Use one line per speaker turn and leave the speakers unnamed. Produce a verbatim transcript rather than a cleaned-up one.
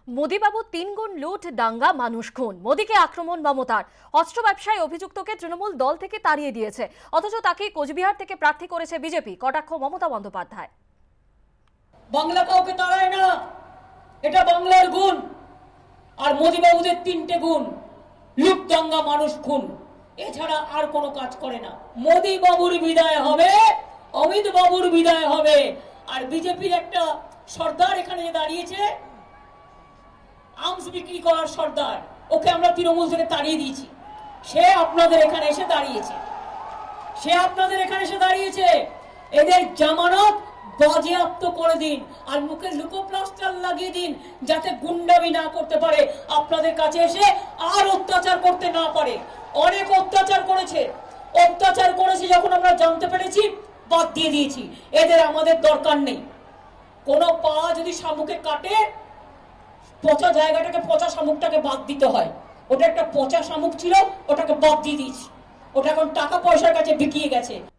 মোদিবাবু তিনগুণ লুট, দাঙ্গা, মানুষ খুন। মোদিকে আক্রমণ মমতার। অস্ত্র ব্যবসায় অভিযুক্তকে তৃণমূল দল থেকে তাড়িয়ে দিয়েছে, অথচ তাকে কোচবিহার থেকে প্রার্থী করেছে বিজেপি। কটাক্ষ মমতা বন্দ্যোপাধ্যায়।
বাংলা কাউকে তাড়ায় না, এটা বাংলার গুণ। আর মোদিবাবুদের তিনটে গুণ: লুট, দাঙ্গা, মানুষ খুন। এছাড়া আর কোনো কাজ করে না। মোদিবাবুর বিদায় হবে, অমিত বাবুর বিদায় হবে। আর বিজেপির একটা সর্দার এখানে দাঁড়িয়েছে, আর্মস বিক্রি করার সর্দার, ওকে আমরা তৃণমূল থেকে তাড়িয়ে দিয়েছি। সে আপনাদের এখানে এসে দাঁড়িয়েছে সে আপনাদের এখানে এসে দাঁড়িয়েছে এদের জামানত বাজেয়াপ্ত করে দিন, আর মুখে লুকোপ্লাস্টার লাগিয়ে দিন, যাতে গুন্ডামি না করতে পারে, আপনাদের কাছে এসে আর অত্যাচার করতে না পারে। অনেক অত্যাচার করেছে অত্যাচার করেছে যখন আমরা জানতে পেরেছি, বাদ দিয়ে দিয়েছি। এদের আমাদের দরকার নেই। কোনো পা যদি শামুকে কাটে, পচা জায়গাটাকে, পচা শামুকটাকে বাদ দিতে হয়। ওটা একটা পচা শামুক ছিল, ওটাকে বাদ দিয়ে দিয়েছি। ওটা এখন টাকা পয়সার কাছে বিকিয়ে গেছে।